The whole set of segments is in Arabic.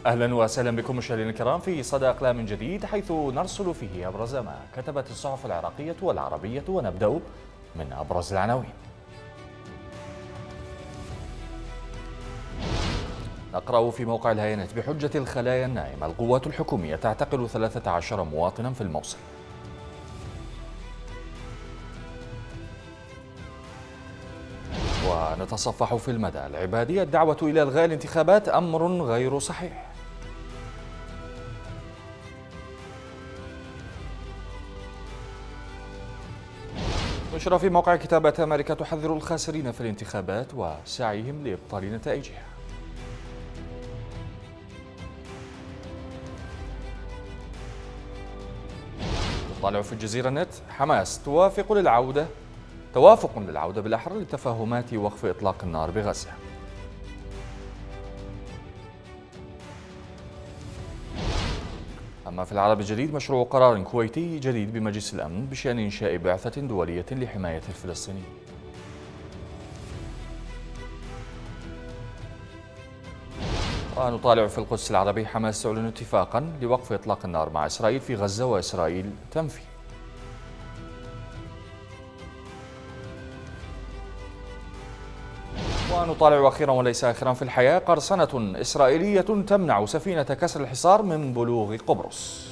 أهلا وسهلا بكم مشاهدينا الكرام في صدى أقلام جديد، حيث نرصد فيه أبرز ما كتبت الصحف العراقية والعربية، ونبدأ من أبرز العناوين. نقرأ في موقع الهيانات: بحجة الخلايا النائمة القوات الحكومية تعتقل 13 مواطنا في الموصل. ونتصفح في المدى العبادي: الدعوة إلى إلغاء الانتخابات أمر غير صحيح. نشر في موقع كتابة أمريكا تحذر الخاسرين في الانتخابات وسعيهم لإبطال نتائجها. نطالع في الجزيرة نت: حماس توافق للعودة بالأحرى لتفاهمات وقف إطلاق النار بغزة. أما في العرب الجديد: مشروع قرار كويتي جديد بمجلس الأمن بشأن إنشاء بعثة دولية لحماية الفلسطينيين. ونطالع في القدس العربي: حماس تعلن اتفاقا لوقف إطلاق النار مع إسرائيل في غزة، وإسرائيل تنفي. ونطالع أخيرا وليس آخرا في الحياة: قرصنة إسرائيلية تمنع سفينة كسر الحصار من بلوغ قبرص.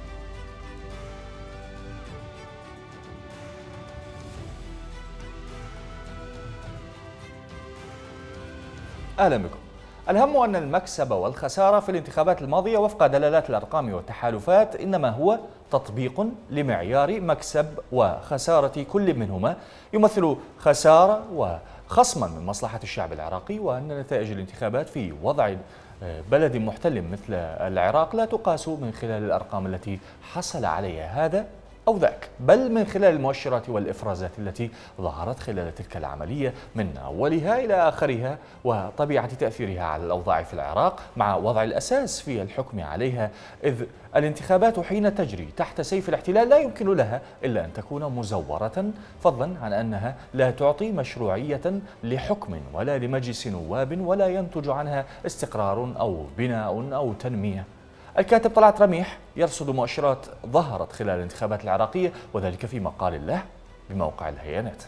أهلا بكم. الهم أن المكسب والخسارة في الانتخابات الماضية وفق دلالات الأرقام والتحالفات إنما هو تطبيق لمعيار مكسب وخسارة كل منهما يمثل خسارة وخصما من مصلحة الشعب العراقي، وأن نتائج الانتخابات في وضع بلد محتل مثل العراق لا تقاس من خلال الأرقام التي حصل عليها هذا أو ذاك، بل من خلال المؤشرات والإفرازات التي ظهرت خلال تلك العملية من أولها إلى آخرها، وطبيعة تأثيرها على الأوضاع في العراق مع وضع الأساس في الحكم عليها، إذ الانتخابات حين تجري تحت سيف الاحتلال لا يمكن لها إلا أن تكون مزورة، فضلا عن أنها لا تعطي مشروعية لحكم ولا لمجلس نواب، ولا ينتج عنها استقرار أو بناء أو تنمية. الكاتب طلعت رميح يرصد مؤشرات ظهرت خلال الانتخابات العراقية، وذلك في مقال له بموقع الهيانات.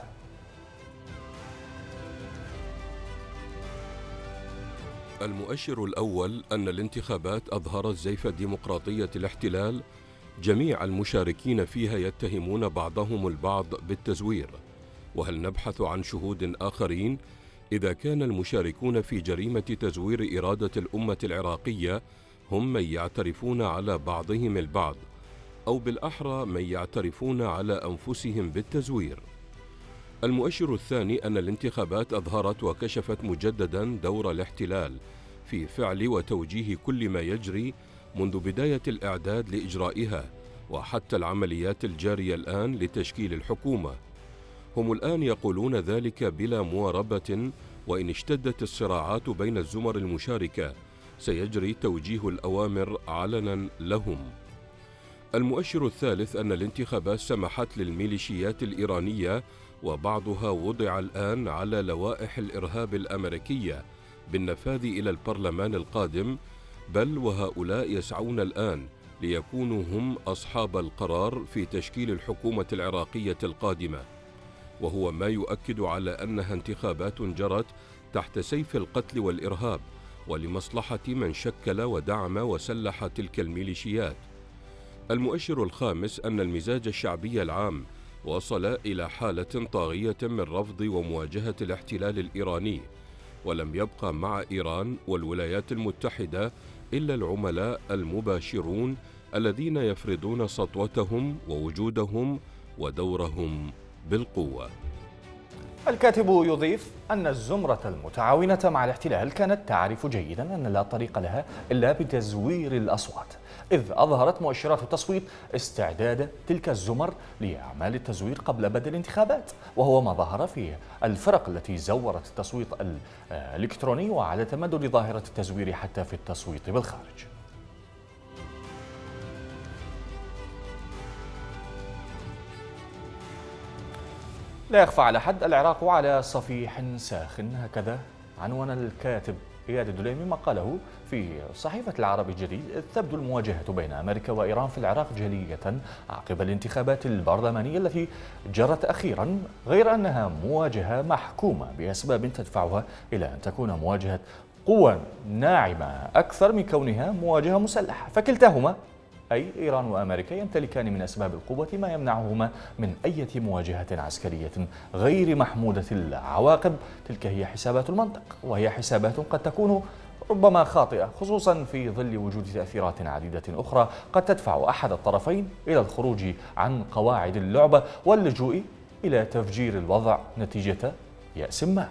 المؤشر الأول أن الانتخابات أظهرت زيف ديمقراطية الاحتلال، جميع المشاركين فيها يتهمون بعضهم البعض بالتزوير. وهل نبحث عن شهود آخرين إذا كان المشاركون في جريمة تزوير إرادة الأمة العراقية هم من يعترفون على بعضهم البعض، أو بالأحرى من يعترفون على أنفسهم بالتزوير؟ المؤشر الثاني أن الانتخابات أظهرت وكشفت مجددا دور الاحتلال في فعل وتوجيه كل ما يجري منذ بداية الإعداد لإجرائها وحتى العمليات الجارية الآن لتشكيل الحكومة. هم الآن يقولون ذلك بلا مواربة، وإن اشتدت الصراعات بين الزمر المشاركة سيجري توجيه الأوامر علنا لهم. المؤشر الثالث أن الانتخابات سمحت للميليشيات الإيرانية، وبعضها وضع الآن على لوائح الإرهاب الأمريكية، بالنفاذ إلى البرلمان القادم، بل وهؤلاء يسعون الآن ليكونوا هم أصحاب القرار في تشكيل الحكومة العراقية القادمة، وهو ما يؤكد على أنها انتخابات جرت تحت سيف القتل والإرهاب ولمصلحة من شكل ودعم وسلح تلك الميليشيات. المؤشر الخامس أن المزاج الشعبي العام وصل إلى حالة طاغية من رفض ومواجهة الاحتلال الإيراني، ولم يبقى مع إيران والولايات المتحدة إلا العملاء المباشرون الذين يفرضون سطوتهم ووجودهم ودورهم بالقوة. الكاتب يضيف أن الزمرة المتعاونة مع الاحتلال كانت تعرف جيدا أن لا طريق لها إلا بتزوير الأصوات، إذ أظهرت مؤشرات التصويت استعداد تلك الزمر لأعمال التزوير قبل بدء الانتخابات، وهو ما ظهر في الفرق التي زورت التصويت الإلكتروني وعلى تمدد ظاهرة التزوير حتى في التصويت بالخارج. لا يخفى على حد: العراق على صفيح ساخن، هكذا عنوان الكاتب إياد الدليمي ما قاله في صحيفة العربي الجديد: تبدو المواجهة بين أمريكا وإيران في العراق جلية عقب الانتخابات البرلمانية التي جرت أخيرا، غير أنها مواجهة محكومة بأسباب تدفعها إلى أن تكون مواجهة قوى ناعمة أكثر من كونها مواجهة مسلحة. فكلتاهما أي إيران وأمريكا يمتلكان من أسباب القوة ما يمنعهما من أي مواجهة عسكرية غير محمودة العواقب. تلك هي حسابات المنطق، وهي حسابات قد تكون ربما خاطئة، خصوصا في ظل وجود تأثيرات عديدة أخرى قد تدفع أحد الطرفين إلى الخروج عن قواعد اللعبة واللجوء إلى تفجير الوضع نتيجة يأس ما.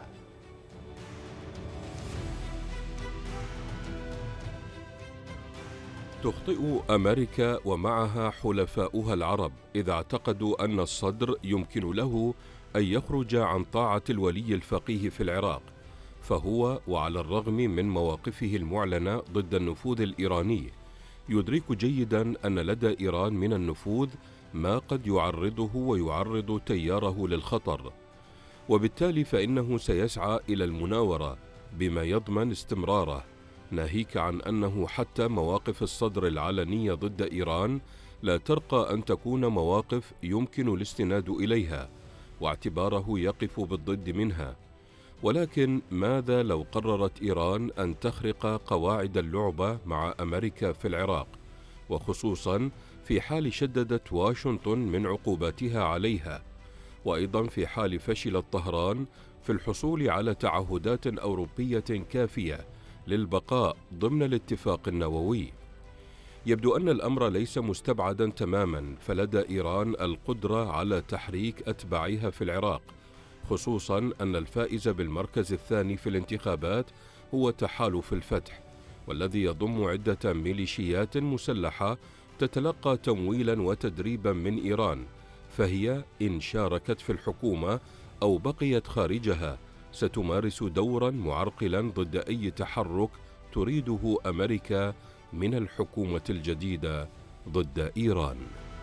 تخطئ أمريكا ومعها حلفاؤها العرب إذا اعتقدوا أن الصدر يمكن له أن يخرج عن طاعة الولي الفقيه في العراق، فهو وعلى الرغم من مواقفه المعلنة ضد النفوذ الإيراني يدرك جيدا أن لدى إيران من النفوذ ما قد يعرضه ويعرض تياره للخطر، وبالتالي فإنه سيسعى إلى المناورة بما يضمن استمراره، ناهيك عن أنه حتى مواقف الصدر العلنية ضد إيران لا ترقى أن تكون مواقف يمكن الاستناد إليها واعتباره يقف بالضد منها. ولكن ماذا لو قررت إيران أن تخرق قواعد اللعبة مع أمريكا في العراق، وخصوصا في حال شددت واشنطن من عقوباتها عليها، وأيضا في حال فشلت طهران في الحصول على تعهدات أوروبية كافية للبقاء ضمن الاتفاق النووي؟ يبدو أن الأمر ليس مستبعدا تماما، فلدى إيران القدرة على تحريك أتباعها في العراق، خصوصا أن الفائز بالمركز الثاني في الانتخابات هو تحالف الفتح، والذي يضم عدة ميليشيات مسلحة تتلقى تمويلا وتدريبا من إيران، فهي إن شاركت في الحكومة أو بقيت خارجها ستمارس دورا معرقلا ضد أي تحرك تريده أمريكا من الحكومة الجديدة ضد إيران.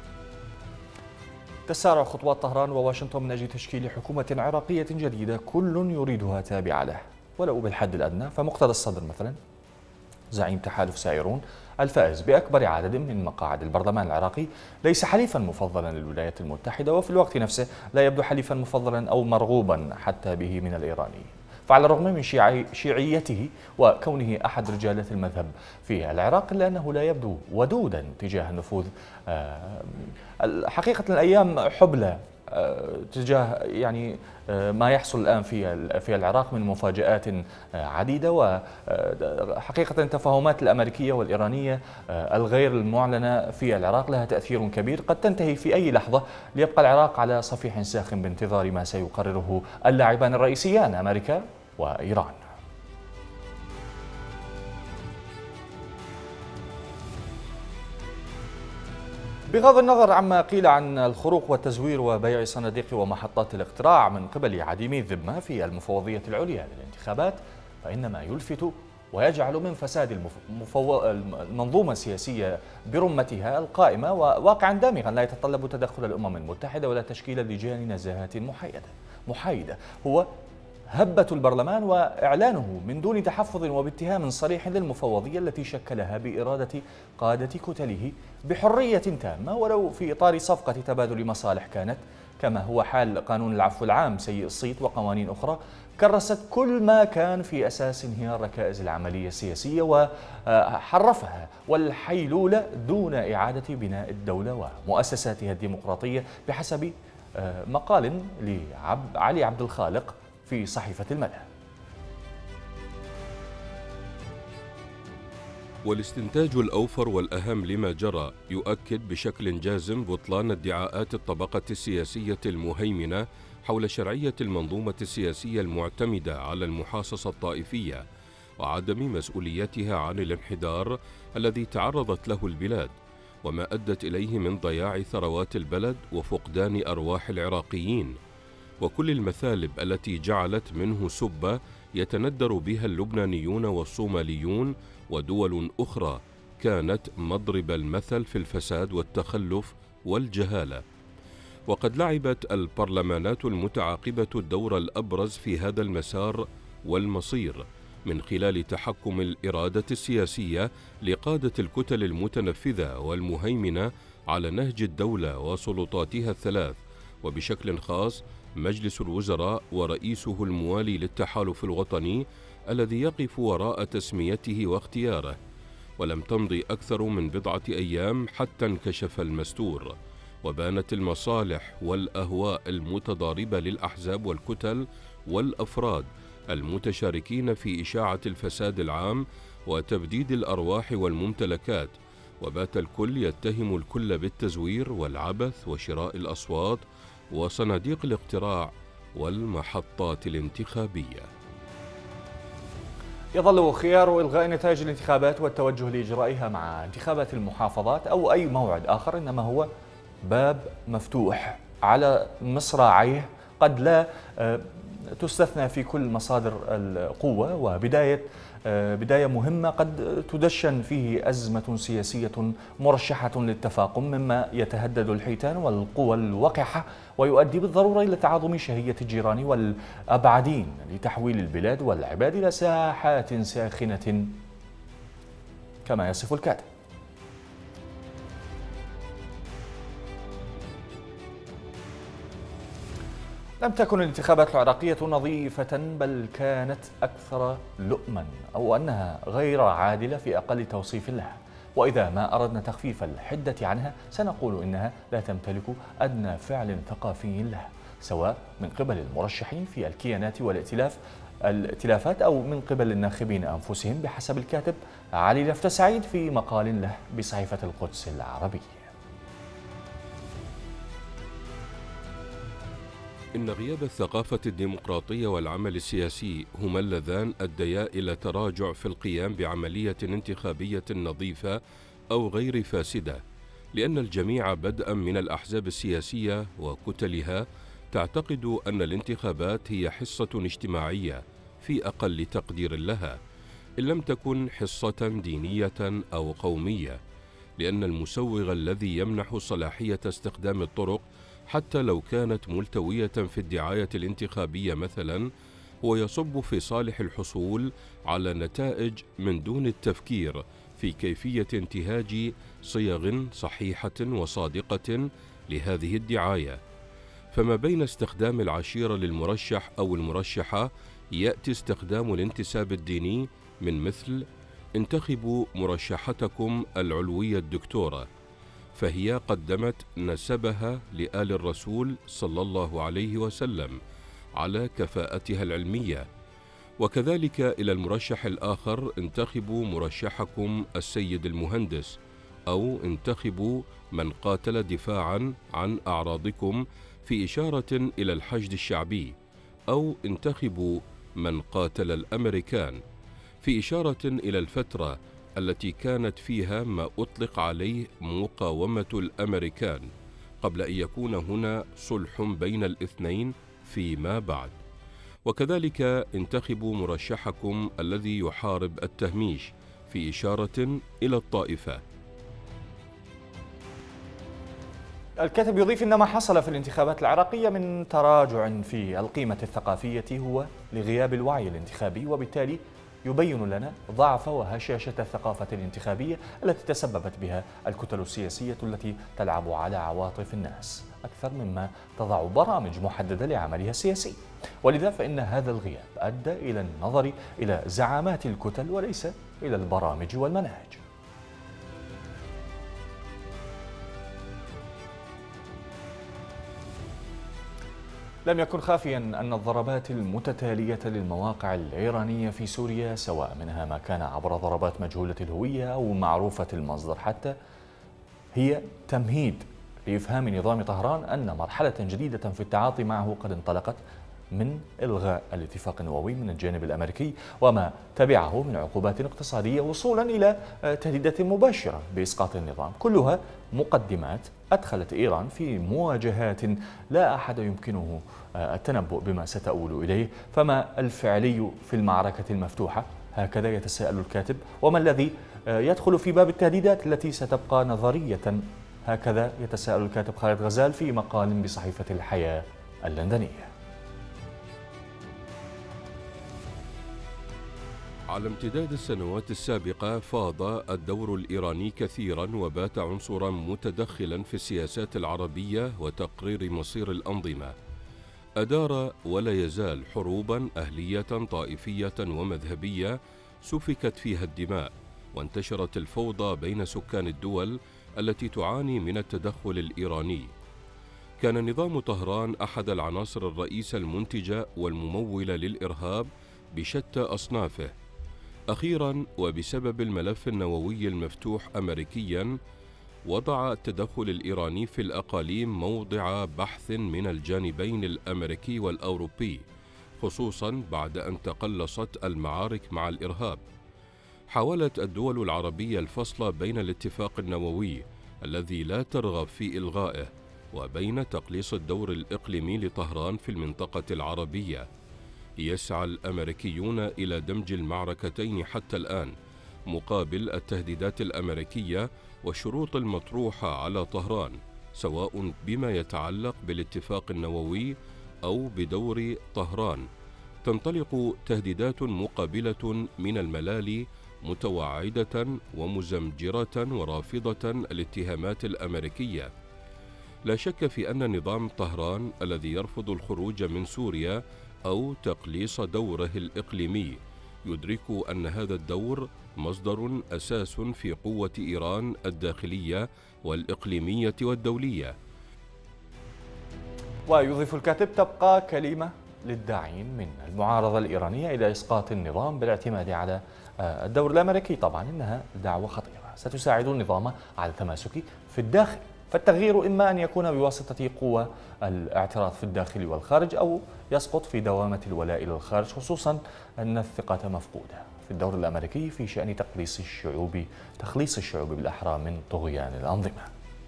تسارع خطوات طهران وواشنطن من أجل تشكيل حكومة عراقية جديدة كل يريدها تابعة له ولو بالحد الأدنى. فمقتدى الصدر مثلا زعيم تحالف سائرون الفائز بأكبر عدد من مقاعد البرلمان العراقي ليس حليفا مفضلا للولايات المتحدة، وفي الوقت نفسه لا يبدو حليفا مفضلا أو مرغوبا حتى به من الإيراني. فعلى الرغم من شيعيته وكونه أحد رجالات المذهب في العراق، إلا أنه لا يبدو ودودا تجاه النفوذ. حقيقة الأيام حبلى تجاه ما يحصل الآن في العراق من مفاجآت عديدة، وحقيقة التفاهمات الأمريكية والإيرانية الغير المعلنة في العراق لها تأثير كبير قد تنتهي في أي لحظة، ليبقى العراق على صفيح ساخن بانتظار ما سيقرره اللاعبان الرئيسيان أمريكا وإيران. بغض النظر عما قيل عن الخروق والتزوير وبيع صناديق ومحطات الاقتراع من قبل عديمي الذمة في المفوضية العليا للانتخابات، فإن ما يلفت ويجعل من فساد المنظومة السياسية برمتها القائمة وواقعا دامغا لا يتطلب تدخل الأمم المتحدة ولا تشكيل لجان نزاهة محايدة هو هبة البرلمان وإعلانه من دون تحفظ وباتهام صريح للمفوضية التي شكلها بإرادة قادة كتله بحرية تامة، ولو في إطار صفقة تبادل مصالح كانت، كما هو حال قانون العفو العام سيء الصيت وقوانين أخرى كرست كل ما كان في أساس انهيار ركائز العملية السياسية وحرفها والحيلولة دون إعادة بناء الدولة ومؤسساتها الديمقراطية، بحسب مقال لعلي عبد الخالق في صحيفة المدى. والاستنتاج الأوفر والأهم لما جرى يؤكد بشكل جازم بطلان ادعاءات الطبقة السياسية المهيمنة حول شرعية المنظومة السياسية المعتمدة على المحاصصة الطائفية وعدم مسؤوليتها عن الانحدار الذي تعرضت له البلاد، وما أدت إليه من ضياع ثروات البلد وفقدان أرواح العراقيين، وكل المثالب التي جعلت منه سبة يتندر بها اللبنانيون والصوماليون ودول أخرى كانت مضرب المثل في الفساد والتخلف والجهالة. وقد لعبت البرلمانات المتعاقبة الدور الأبرز في هذا المسار والمصير، من خلال تحكم الإرادة السياسية لقادة الكتل المتنفذة والمهيمنة على نهج الدولة وسلطاتها الثلاث، وبشكل خاص مجلس الوزراء ورئيسه الموالي للتحالف الوطني الذي يقف وراء تسميته واختياره. ولم تمضي أكثر من بضعة أيام حتى انكشف المستور، وبانت المصالح والأهواء المتضاربة للأحزاب والكتل والأفراد المتشاركين في إشاعة الفساد العام وتبديد الأرواح والممتلكات، وبات الكل يتهم الكل بالتزوير والعبث وشراء الأصوات وصناديق الاقتراع والمحطات الانتخابية. يظل خيار إلغاء نتائج الانتخابات والتوجه لإجرائها مع انتخابات المحافظات أو أي موعد آخر، إنما هو باب مفتوح على مصراعيه قد لا تستثنى في كل مصادر القوة، وبداية مهمة قد تدشن فيه أزمة سياسية مرشحة للتفاقم، مما يتهدد الحيتان والقوى الوقحة ويؤدي بالضرورة إلى تعاظم شهية الجيران والأبعدين لتحويل البلاد والعباد إلى ساحات ساخنة كما يصف الكاتب. لم تكن الانتخابات العراقية نظيفة، بل كانت أكثر لؤما، أو أنها غير عادلة في أقل توصيف لها. وإذا ما أردنا تخفيف الحدة عنها سنقول إنها لا تمتلك أدنى فعل ثقافي لها، سواء من قبل المرشحين في الكيانات والائتلافات أو من قبل الناخبين أنفسهم، بحسب الكاتب علي لفت سعيد في مقال له بصحيفة القدس العربية. إن غياب الثقافة الديمقراطية والعمل السياسي هما اللذان أديا إلى تراجع في القيام بعملية انتخابية نظيفة أو غير فاسدة، لأن الجميع بدءا من الأحزاب السياسية وكتلها تعتقد أن الانتخابات هي حصة اجتماعية في أقل تقدير لها، إن لم تكن حصة دينية أو قومية، لأن المسوغ الذي يمنح صلاحية استخدام الطرق حتى لو كانت ملتوية في الدعاية الانتخابية مثلا، هو يصب في صالح الحصول على نتائج من دون التفكير في كيفية انتهاج صيغ صحيحة وصادقة لهذه الدعاية. فما بين استخدام العشيرة للمرشح أو المرشحة يأتي استخدام الانتساب الديني، من مثل انتخبوا مرشحتكم العلوية الدكتورة، فهي قدمت نسبها لآل الرسول صلى الله عليه وسلم على كفاءتها العلمية. وكذلك إلى المرشح الآخر انتخبوا مرشحكم السيد المهندس، أو انتخبوا من قاتل دفاعا عن أعراضكم في إشارة إلى الحشد الشعبي، أو انتخبوا من قاتل الأمريكان في إشارة إلى الفترة التي كانت فيها ما أطلق عليه مقاومة الأمريكان، قبل أن يكون هنا صلح بين الاثنين فيما بعد. وكذلك انتخبوا مرشحكم الذي يحارب التهميش في إشارة إلى الطائفة. الكاتب يضيف أن ما حصل في الانتخابات العراقية من تراجع في القيمة الثقافية هو لغياب الوعي الانتخابي، وبالتالي يبين لنا ضعف وهشاشة الثقافة الانتخابية التي تسببت بها الكتل السياسية التي تلعب على عواطف الناس أكثر مما تضع برامج محددة لعملها السياسي. ولذا فإن هذا الغياب أدى إلى النظر إلى زعامات الكتل وليس إلى البرامج والمناهج. لم يكن خافيا أن الضربات المتتالية للمواقع الإيرانية في سوريا، سواء منها ما كان عبر ضربات مجهولة الهوية أو معروفة المصدر حتى، هي تمهيد لإفهام نظام طهران أن مرحلة جديدة في التعاطي معه قد انطلقت، من إلغاء الاتفاق النووي من الجانب الأمريكي وما تبعه من عقوبات اقتصادية، وصولا إلى تهديدات مباشرة بإسقاط النظام، كلها مقدمات أدخلت إيران في مواجهات لا أحد يمكنه التنبؤ بما ستؤول إليه. فما الفعلي في المعركة المفتوحة؟ هكذا يتساءل الكاتب. وما الذي يدخل في باب التهديدات التي ستبقى نظرية؟ هكذا يتساءل الكاتب خالد غزال في مقال بصحيفة الحياة اللندنية. على امتداد السنوات السابقة فاض الدور الإيراني كثيرا وبات عنصرا متدخلا في السياسات العربية وتقرير مصير الأنظمة. أدار ولا يزال حروبا أهلية طائفية ومذهبية سفكت فيها الدماء، وانتشرت الفوضى بين سكان الدول التي تعاني من التدخل الإيراني. كان نظام طهران أحد العناصر الرئيسة المنتجة والممولة للإرهاب بشتى أصنافه. أخيراً وبسبب الملف النووي المفتوح أمريكياً، وضع التدخل الإيراني في الأقاليم موضع بحث من الجانبين الأمريكي والأوروبي، خصوصاً بعد أن تقلصت المعارك مع الإرهاب. حاولت الدول العربية الفصل بين الاتفاق النووي الذي لا ترغب في إلغائه وبين تقليص الدور الإقليمي لطهران في المنطقة العربية. يسعى الأمريكيون إلى دمج المعركتين حتى الآن مقابل التهديدات الأمريكية والشروط المطروحة على طهران، سواء بما يتعلق بالاتفاق النووي أو بدور طهران. تنطلق تهديدات مقابلة من الملالي متوعدة ومزمجرة ورافضة الاتهامات الأمريكية. لا شك في أن نظام طهران الذي يرفض الخروج من سوريا أو تقليص دوره الإقليمي يدرك أن هذا الدور مصدر أساس في قوة إيران الداخلية والإقليمية والدولية. ويضيف الكاتب: تبقى كلمة للداعين من المعارضة الإيرانية إلى إسقاط النظام بالاعتماد على الدور الأمريكي. طبعا إنها دعوة خطيرة ستساعد النظام على التماسك في الداخل، فالتغيير إما أن يكون بواسطة قوى الاعتراض في الداخل والخارج، أو يسقط في دوامة الولاء إلى الخارج، خصوصا أن الثقة مفقودة في الدور الأمريكي في شأن تخليص الشعوب بالأحرى من طغيان الأنظمة.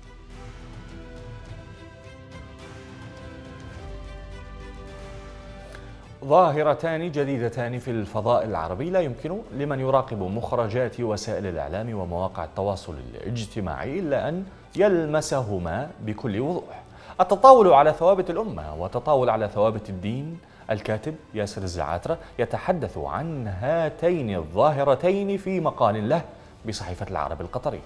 ظاهرتان جديدتان في الفضاء العربي لا يمكن لمن يراقب مخرجات وسائل الإعلام ومواقع التواصل الاجتماعي إلا أن يلمسهما بكل وضوح: التطاول على ثوابت الأمة والتطاول على ثوابت الدين. الكاتب ياسر الزعاترة يتحدث عن هاتين الظاهرتين في مقال له بصحيفة العرب القطرية.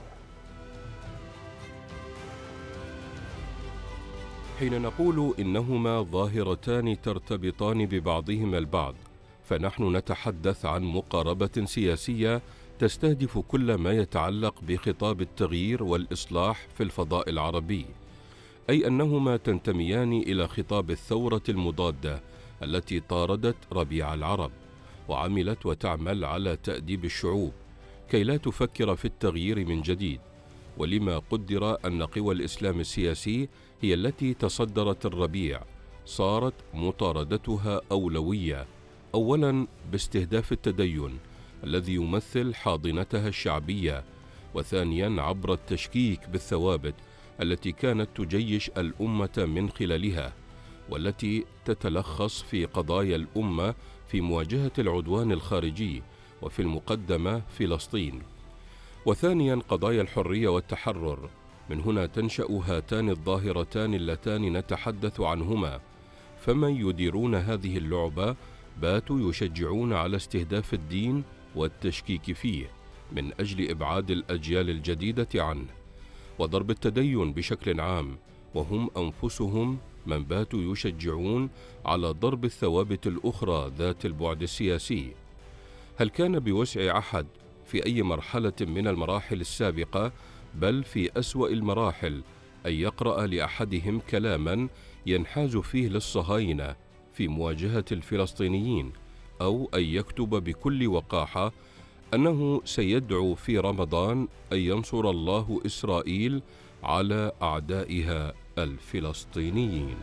حين نقول إنهما ظاهرتان ترتبطان ببعضهما البعض، فنحن نتحدث عن مقاربة سياسية تستهدف كل ما يتعلق بخطاب التغيير والإصلاح في الفضاء العربي، أي أنهما تنتميان إلى خطاب الثورة المضادة التي طاردت ربيع العرب، وعملت وتعمل على تأديب الشعوب كي لا تفكر في التغيير من جديد. ولما قدر أن قوى الإسلام السياسي هي التي تصدرت الربيع، صارت مطاردتها أولوية، أولاً باستهداف التدين الذي يمثل حاضنتها الشعبية، وثانياً عبر التشكيك بالثوابت التي كانت تجيش الأمة من خلالها، والتي تتلخص في قضايا الأمة في مواجهة العدوان الخارجي، وفي المقدمة فلسطين، وثانياً قضايا الحرية والتحرر. من هنا تنشأ هاتان الظاهرتان اللتان نتحدث عنهما. فمن يديرون هذه اللعبة باتوا يشجعون على استهداف الدين والتشكيك فيه من أجل إبعاد الأجيال الجديدة عنه، وضرب التدين بشكل عام، وهم أنفسهم من باتوا يشجعون على ضرب الثوابت الأخرى ذات البعد السياسي. هل كان بوسع أحد في أي مرحلة من المراحل السابقة، بل في أسوأ المراحل، أن يقرأ لأحدهم كلاما ينحاز فيه للصهاينة في مواجهة الفلسطينيين، أو أن يكتب بكل وقاحة أنه سيدعو في رمضان أن ينصر الله إسرائيل على أعدائها الفلسطينيين؟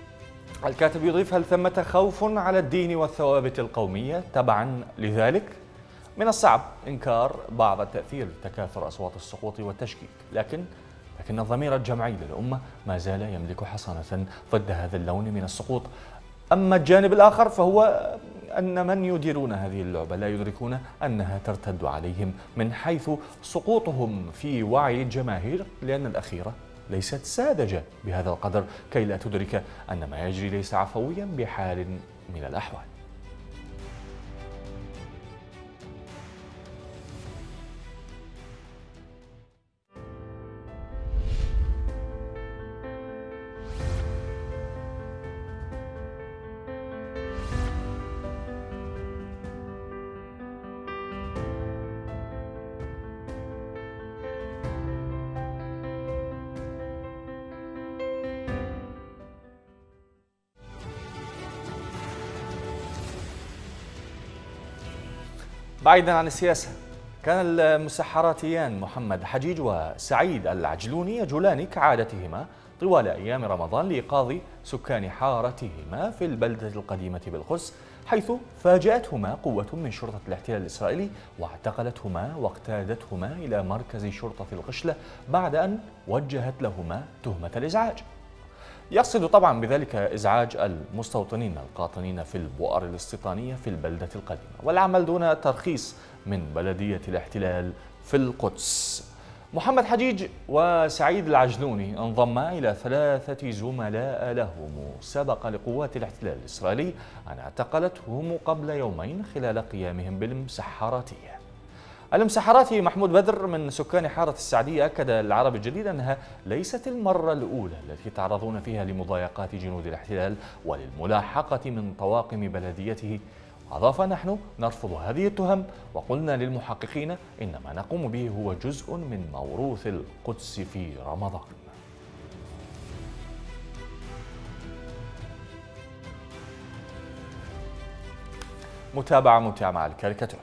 الكاتب يضيف: هل ثمة خوف على الدين والثوابت القومية؟ تبعا لذلك من الصعب إنكار بعض تأثير تكاثر أصوات السقوط والتشكيك، لكن الضمير الجمعي للأمة ما زال يملك حصانة ضد هذا اللون من السقوط. أما الجانب الآخر فهو أن من يديرون هذه اللعبة لا يدركون أنها ترتد عليهم من حيث سقوطهم في وعي الجماهير، لأن الأخيرة ليست ساذجة بهذا القدر كي لا تدرك أن ما يجري ليس عفويا بحال من الأحوال. بعيدا عن السياسة، كان المسحراتيان محمد حجيج وسعيد العجلوني يجولان كعادتهما طوال أيام رمضان لإيقاظ سكان حارتهما في البلدة القديمة بالقدس، حيث فاجأتهما قوة من شرطة الاحتلال الإسرائيلي واعتقلتهما واقتادتهما إلى مركز شرطة القشلة بعد أن وجهت لهما تهمة الإزعاج. يقصد طبعا بذلك إزعاج المستوطنين القاطنين في البؤر الاستيطانية في البلدة القديمة، والعمل دون ترخيص من بلدية الاحتلال في القدس. محمد حجيج وسعيد العجلوني انضما إلى 3 زملاء لهم سبق لقوات الاحتلال الإسرائيلي أن اعتقلتهم قبل يومين خلال قيامهم بالمسحراتية. المسحراتي محمود بدر من سكان حارة السعدية أكد العرب الجديد أنها ليست المرة الأولى التي يتعرضون فيها لمضايقات جنود الاحتلال وللملاحقة من طواقم بلديته. أضاف: نحن نرفض هذه التهم، وقلنا للمحققين إن ما نقوم به هو جزء من موروث القدس في رمضان. متابعة ممتعة مع الكاريكاتير.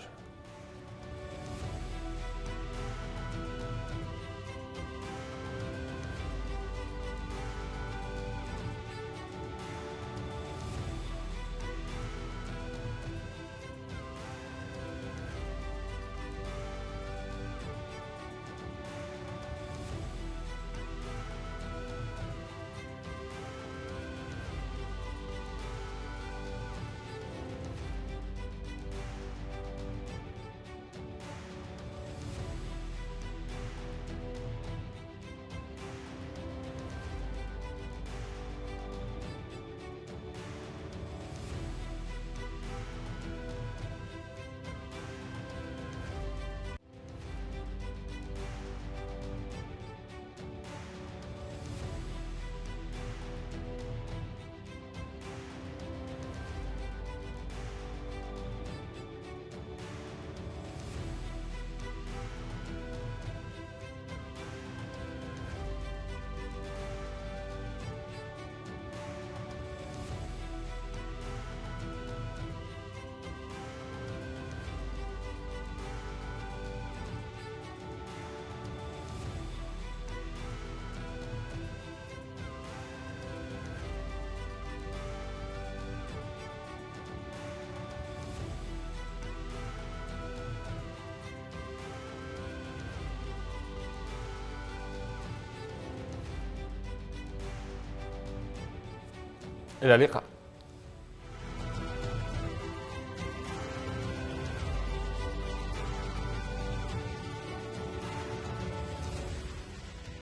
إلى اللقاء.